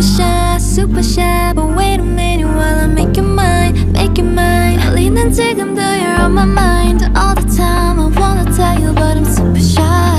super shy. But wait a minute while I make you mine, make you mine. 떨리는 지금도 you're on my mind all the time. I wanna tell you but I'm super shy.